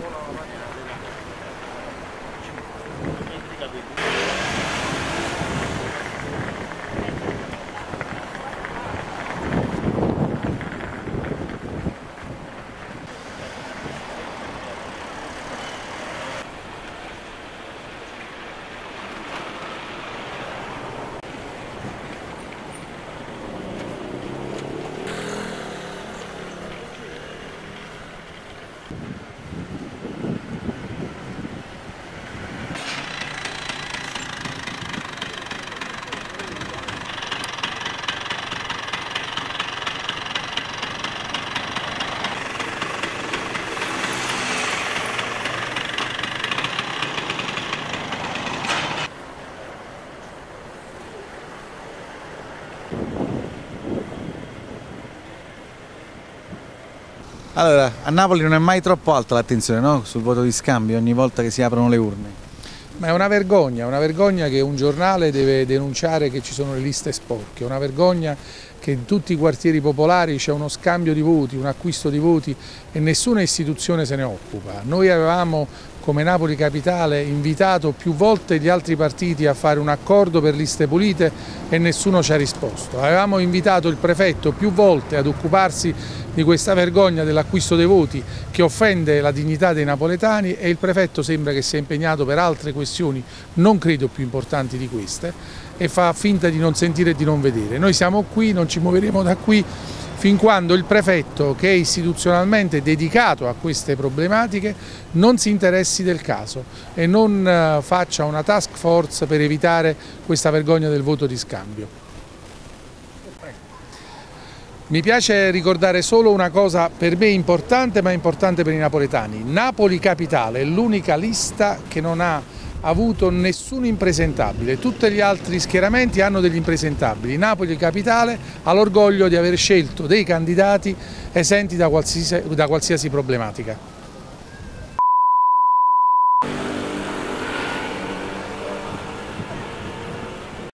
Allora, a Napoli non è mai troppo alta l'attenzione, no? Sul voto di scambio ogni volta che si aprono le urne. Ma è una vergogna che un giornale deve denunciare che ci sono le liste sporche, è una vergogna che in tutti i quartieri popolari c'è uno scambio di voti, un acquisto di voti e nessuna istituzione se ne occupa. Noi avevamo come Napoli Capitale invitato più volte gli altri partiti a fare un accordo per liste pulite e nessuno ci ha risposto. Avevamo invitato il prefetto più volte ad occuparsi di questa vergogna dell'acquisto dei voti che offende la dignità dei napoletani e il prefetto sembra che sia impegnato per altre questioni, non credo più importanti di queste, e fa finta di non sentire e di non vedere. Noi siamo qui, non ci muoveremo da qui fin quando il prefetto, che è istituzionalmente dedicato a queste problematiche, non si interessi del caso e non faccia una task force per evitare questa vergogna del voto di scambio. Mi piace ricordare solo una cosa per me importante, ma importante per i napoletani. Napoli Capitale è l'unica lista che non ha avuto nessun impresentabile, tutti gli altri schieramenti hanno degli impresentabili. Napoli Capitale ha l'orgoglio di aver scelto dei candidati esenti da qualsiasi problematica.